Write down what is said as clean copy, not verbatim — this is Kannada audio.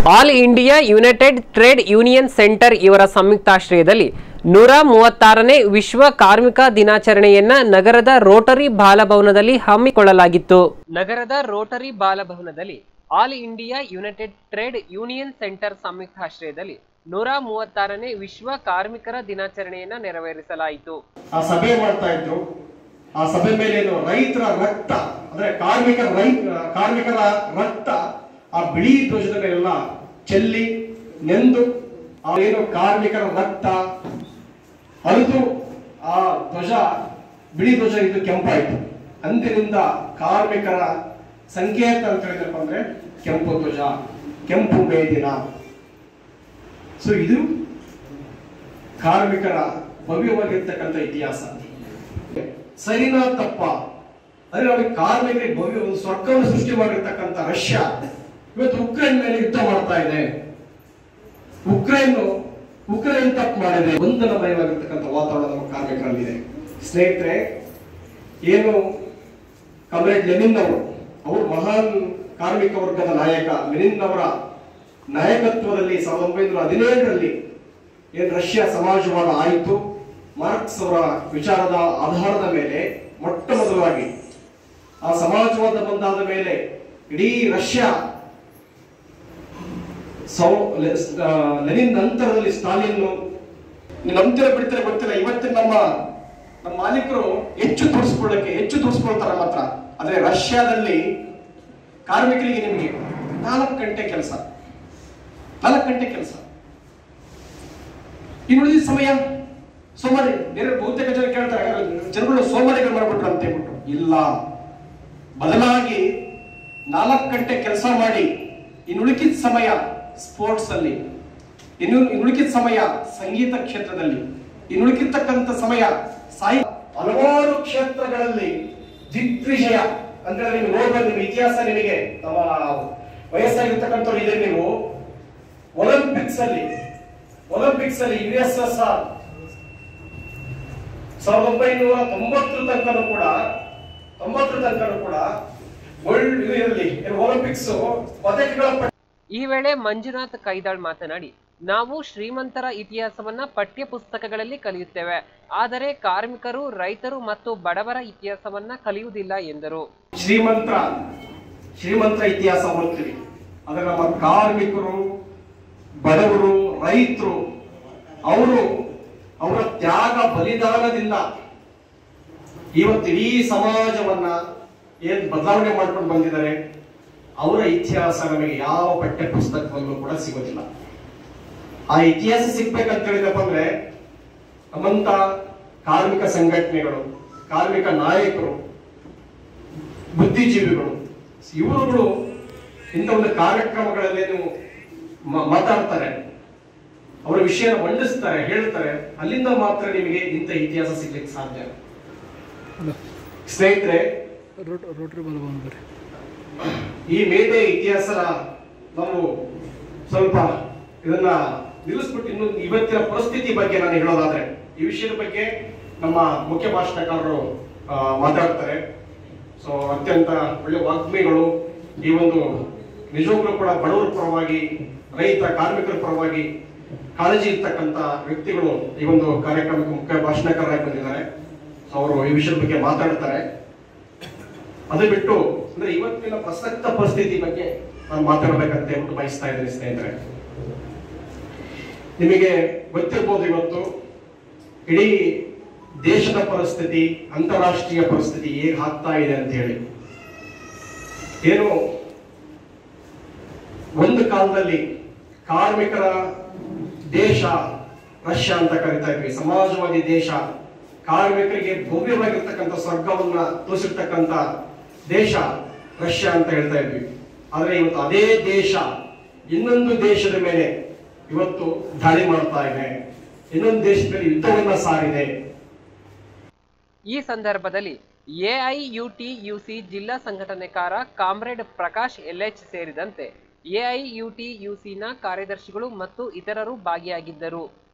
All India united trade union centre ಇವರ ಸಂಯುಕ್ತಾಶ್ರಯದಲ್ಲಿ 136ನೇ ವಿಶ್ವ ಕಾರ್ಮಿಕ ದಿನಾಚರಣೆಯನ್ನ ನಗರದ ರೋಟರಿ ಬಾಲಭವನದಲ್ಲಿ ಹಮ್ಮಿಕೊಳ್ಳಲಾಗಿತ್ತು. ನಗರದ ರೋಟರಿ ಬಾಲಭವನದಲ್ಲಿ all India united trade union centre ಸಂಯುಕ್ತಾಶ್ರಯದಲ್ಲಿ 136ನೇ ವಿಶ್ವ ಕಾರ್ಮಿಕರ ದಿನಾಚರಣೆಯನ್ನ ನೆರವೇರಿಸಲಾಯಿತು. ಆ ಸಭೆ ಮಾಡ್ತಾ ಇದ್ರು. ಆ ಸಭೆ ಮೇಲೆ ರೈತರ ರಕ್ತ ಅಂದ್ರೆ ಕಾರ್ಮಿಕರ ರಕ್ತ ಆ ಬಿಳಿ ಧ್ವಜದ ಮೇಲೆಲ್ಲ ಚೆಲ್ಲಿ ನೆಂದು ಏನು ಕಾರ್ಮಿಕರ ರಕ್ತ ಅರಿದು ಆ ಧ್ವಜ ಬಿಳಿ ಧ್ವಜ ಇದು ಕೆಂಪಾಯಿತು. ಅಂದಿನಿಂದ ಕಾರ್ಮಿಕರ ಸಂಕೇತ ಅಂತ ಹೇಳಿದ್ರಪ್ಪ ಅಂದ್ರೆ ಕೆಂಪು ಧ್ವಜ, ಕೆಂಪು ಮೇದಿನ. ಸೊ ಇದು ಕಾರ್ಮಿಕರ ಭವ್ಯವಾಗಿರ್ತಕ್ಕಂಥ ಇತಿಹಾಸ. ಸರಿನಾ ತಪ್ಪ ಅಂದ್ರೆ ನಮಗೆ ಕಾರ್ಮಿಕರಿಗೆ ಭವ್ಯ ಒಂದು ಸ್ವರ್ಗವನ್ನು ಸೃಷ್ಟಿ ಮಾಡಿರ್ತಕ್ಕಂಥ ರಷ್ಯಾ ಇವತ್ತು ಉಕ್ರೇನ್ ಮೇಲೆ ಯುದ್ಧ ಮಾಡ್ತಾ ಇದೆ. ಉಕ್ರೇನ್ ತಪ್ಪು ಮಾಡಿದೆ. ವಂದನಮಯವಾಗಿರ್ತಕ್ಕಂಥ ವಾತಾವರಣ ನಮ್ಮ ಕಾರ್ಮಿಕರಲ್ಲಿದೆ. ಸ್ನೇಹಿತರೆ, ಏನು ಕಾಮ್ರೇಡ್ ಲೆನಿನ್ ಅವರು ಮಹಾನ್ ಕಾರ್ಮಿಕ ವರ್ಗದ ನಾಯಕ. ಲೆನಿನ್ ಅವರ ನಾಯಕತ್ವದಲ್ಲಿ 1917ರಲ್ಲಿ ಏನು ರಷ್ಯಾ ಸಮಾಜವಾದ ಆಯಿತು, ಮಾರ್ಕ್ಸ್ ಅವರ ವಿಚಾರದ ಆಧಾರದ ಮೇಲೆ ಮೊಟ್ಟ ಮೊದಲಾಗಿ ಆ ಸಮಾಜವಾದ ಬಂದಾದ ಮೇಲೆ ಇಡೀ ರಷ್ಯಾ ಲೆನಿನ್ ನಂತರದಲ್ಲಿ ಸ್ಟಾಲಿನ್ ನಂಬ್ತಿರ ಬಿಡ್ತಾರೆ ಗೊತ್ತಿಲ್ಲ. ಇವತ್ತಿನ ನಮ್ಮ ಮಾಲೀಕರು ಹೆಚ್ಚು ದುಡಿಸ್ಕೊಳ್ತಾರೆ ಮಾತ್ರ. ಆದ್ರೆ ರಷ್ಯಾದಲ್ಲಿ ಕಾರ್ಮಿಕರಿಗೆ ನಿಮಗೆ 4 ಗಂಟೆ ಕೆಲಸ, ಇನ್ನು ಉಳಿದ ಸಮಯ ಸೋಮಾರಿ. ಬೇರೆ ಬಹುತೇಕ ಜನ ಕೇಳ್ತಾರೆ, ಜನಗಳು ಸೋಮಾರಿಗಳು ಮಾಡ್ಬಿಟ್ರು ಅಂತ ಹೇಳ್ಬಿಟ್ಟು. ಇಲ್ಲ, ಬದಲಾಗಿ 4 ಗಂಟೆ ಕೆಲಸ ಮಾಡಿ ಇನ್ನು ಉಳಿಕಿದ ಸಮಯ ಸ್ಪೋರ್ಟ್ಸ್ ಅಲ್ಲಿ, ಇನ್ನು ಉಳಿಕಿದ ಸಮಯ ಸಂಗೀತ ಕ್ಷೇತ್ರದಲ್ಲಿ, ಇನ್ನು ಉಳಿಕಿರ್ತಕ್ಕಂಥ ಸಮಯ ಹಲವಾರು ಕ್ಷೇತ್ರಗಳಲ್ಲಿ ದಿಗ್ವಿಜಯ ಅಂದ್ರೆ ನೀವು ನೋಡ್ಬೋದು. ನಿಮ್ಮ ಇತಿಹಾಸ ನಿಮಗೆ ನಮ್ಮ ವಯಸ್ಸಾಗಿರ್ತಕ್ಕಂಥವ್ರು ಇದೆ. ನೀವು ಒಲಿಂಪಿಕ್ಸ್ ಅಲ್ಲಿ USSR 1990 ತನಕನೂ ಕೂಡ ವರ್ಲ್ಡ್ ಒಲಿಂಪಿಕ್ಸ್ ಪದಕಗಳ. ಈ ವೇಳೆ ಮಂಜುನಾಥ್ ಕೈದಾಳ್ ಮಾತನಾಡಿ, ನಾವು ಶ್ರೀಮಂತರ ಇತಿಹಾಸವನ್ನ ಪಠ್ಯ ಪುಸ್ತಕಗಳಲ್ಲಿ ಕಲಿಯುತ್ತೇವೆ, ಆದರೆ ಕಾರ್ಮಿಕರು, ರೈತರು ಮತ್ತು ಬಡವರ ಇತಿಹಾಸವನ್ನ ಕಲಿಯುವುದಿಲ್ಲ ಎಂದರು. ಶ್ರೀಮಂತರ ಇತಿಹಾಸ ಓದ್ತೀವಿ, ಆದರೆ ನಮ್ಮ ಕಾರ್ಮಿಕರು, ಬಡವರು, ರೈತರು ಅವರ ತ್ಯಾಗ ಬಲಿದಾನದಿಂದ ಇವತ್ತು ಇಡೀ ಸಮಾಜವನ್ನ ಏನ್ ಬದಲಾವಣೆ ಮಾಡ್ಕೊಂಡು ಬಂದಿದ್ದಾರೆ. ಅವರ ಇತಿಹಾಸ ನಮಗೆ ಯಾವ ಪಠ್ಯ ಪುಸ್ತಕದಲ್ಲೂ ಕೂಡ ಸಿಗೋದಿಲ್ಲ. ಆ ಇತಿಹಾಸ ಸಿಗ್ಬೇಕಂತ ಹೇಳಿದಪ್ಪ ಅಂದ್ರೆ ನಮ್ಮಂತ ಕಾರ್ಮಿಕ ಸಂಘಟನೆಗಳು, ಕಾರ್ಮಿಕ ನಾಯಕರು, ಬುದ್ಧಿಜೀವಿಗಳು ಇವರುಗಳು ಇಂಥ ಒಂದು ಕಾರ್ಯಕ್ರಮಗಳಲ್ಲಿ ಮಾತಾಡ್ತಾರೆ, ಅವರ ವಿಷಯ ಮಂಡಿಸ್ತಾರೆ, ಹೇಳ್ತಾರೆ. ಅಲ್ಲಿಂದ ಮಾತ್ರ ನಿಮಗೆ ಇಂಥ ಇತಿಹಾಸ ಸಿಗ್ಲಿಕ್ಕೆ ಸಾಧ್ಯ. ಸ್ನೇಹಿತರೆ, ಈ ಮೇಡೆ ಇತಿಹಾಸ ನಾವು ಸ್ವಲ್ಪ ಇದನ್ನ ನಿಲ್ಲಿಸ್ಬಿಟ್ಟು ಇನ್ನು ಇವತ್ತಿನ ಪರಿಸ್ಥಿತಿ ಬಗ್ಗೆ ನಾನು ಹೇಳೋದಾದ್ರೆ, ಈ ವಿಷಯದ ಬಗ್ಗೆ ನಮ್ಮ ಮುಖ್ಯ ಭಾಷಣಕಾರರು ಮಾತಾಡ್ತಾರೆ. ಸೊ ಅತ್ಯಂತ ಒಳ್ಳೆ ವಾಗ್ಮಿಗಳು, ಈ ಒಂದು ನಿಜವಾಗ್ಲೂ ಕೂಡ ಬಡವರ ಪರವಾಗಿ, ರೈತ ಕಾರ್ಮಿಕರ ಪರವಾಗಿ ಕಾಳಜಿ ಇರ್ತಕ್ಕಂಥ ವ್ಯಕ್ತಿಗಳು ಈ ಒಂದು ಕಾರ್ಯಕ್ರಮಕ್ಕೆ ಮುಖ್ಯ ಭಾಷಣಕಾರರಾಗಿ ಬಂದಿದ್ದಾರೆ. ಸೊ ಅವರು ಈ ವಿಷಯದ ಬಗ್ಗೆ ಮಾತಾಡ್ತಾರೆ. ಅದು ಬಿಟ್ಟು ಅಂದ್ರೆ ಇವತ್ತಿನ ಪ್ರಸಕ್ತ ಪರಿಸ್ಥಿತಿ ಬಗ್ಗೆ ನಾನು ಮಾತಾಡ್ಬೇಕಂತ ಹೇಳ್ಬಿಟ್ಟು ಬಯಸ್ತಾ ಇದ್ದೀನಿ. ಸ್ನೇಹಿತರೆ, ನಿಮಗೆ ಗೊತ್ತಿರ್ಬೋದು ಇವತ್ತು ಇಡೀ ದೇಶದ ಪರಿಸ್ಥಿತಿ, ಅಂತಾರಾಷ್ಟ್ರೀಯ ಪರಿಸ್ಥಿತಿ ಹೇಗೆ ಆಗ್ತಾ ಇದೆ ಅಂತ ಹೇಳಿ. ಏನು ಒಂದು ಕಾಲದಲ್ಲಿ ಕಾರ್ಮಿಕರ ದೇಶ ರಷ್ಯಾ ಅಂತ ಕರಿತಾ ಇದ್ವಿ, ಸಮಾಜವಾದಿ ದೇಶ, ಕಾರ್ಮಿಕರಿಗೆ ಭವ್ಯವಾಗಿರ್ತಕ್ಕಂಥ ಸ್ವರ್ಗವನ್ನ ತೋರಿಸಿರ್ತಕ್ಕಂಥ ದೇಶ ರಷ್ಯಾ ಅಂತ ಹೇಳ್ತಾ ಇದ್ವಿ. ಆದ್ರೆ ಇವತ್ತು ಅದೇ ದೇಶ ಇನ್ನೊಂದು ದೇಶದ ಮೇಲೆ ಇವತ್ತು ದಾಳಿ ಮಾಡ್ತಾ ಇದೆ, ಇನ್ನೊಂದು ದೇಶದ ಮೇಲೆ ಯುದ್ಧವನ್ನ ಸಾರಿದೆ. ಈ ಸಂದರ್ಭದಲ್ಲಿ ಎಐಯುಟಿಯುಸಿ ಜಿಲ್ಲಾ ಸಂಘಟನೆಕಾರ ಕಾಮ್ರೇಡ್ ಪ್ರಕಾಶ್ LH ಸೇರಿದಂತೆ ಎಐಯುಟಿಯುಸಿನ ಕಾರ್ಯದರ್ಶಿಗಳು ಮತ್ತು ಇತರರು ಭಾಗಿಯಾಗಿದ್ದರು.